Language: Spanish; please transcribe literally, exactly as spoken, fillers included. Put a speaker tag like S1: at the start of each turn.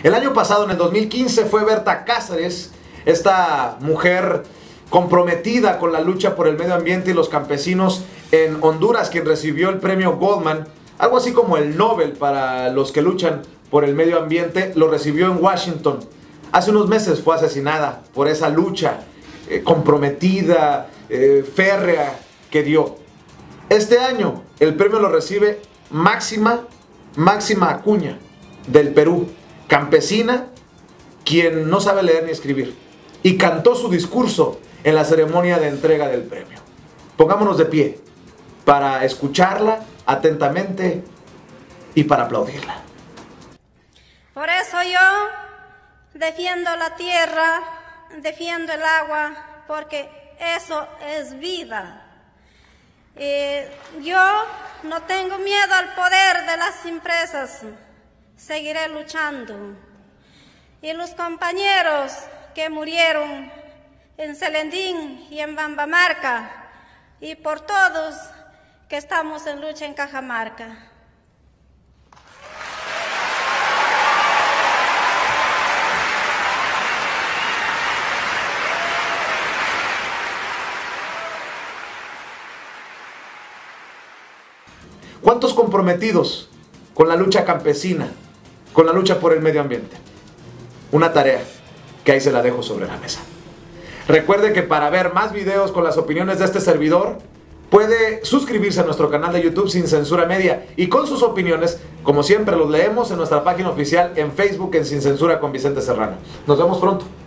S1: El año pasado, en el dos mil quince, fue Berta Cáceres, esta mujer comprometida con la lucha por el medio ambiente y los campesinos en Honduras, quien recibió el premio Goldman, algo así como el Nobel para los que luchan por el medio ambiente. Lo recibió en Washington. Hace unos meses fue asesinada por esa lucha eh, comprometida, eh, férrea que dio. Este año el premio lo recibe Máxima, Máxima Acuña, del Perú, campesina, quien no sabe leer ni escribir, y cantó su discurso en la ceremonia de entrega del premio. Pongámonos de pie para escucharla atentamente y para aplaudirla.
S2: Por eso yo defiendo la tierra, defiendo el agua, porque eso es vida. Eh, yo no tengo miedo al poder de las empresas, seguiré luchando. Y los compañeros que murieron en Selendín y en Bambamarca, y por todos que estamos en lucha en Cajamarca.
S1: ¿Cuántos comprometidos con la lucha campesina, con la lucha por el medio ambiente? Una tarea que ahí se la dejo sobre la mesa. Recuerde que para ver más videos con las opiniones de este servidor, puede suscribirse a nuestro canal de YouTube Sin Censura Media, y con sus opiniones, como siempre, los leemos en nuestra página oficial en Facebook en Sin Censura con Vicente Serrano. Nos vemos pronto.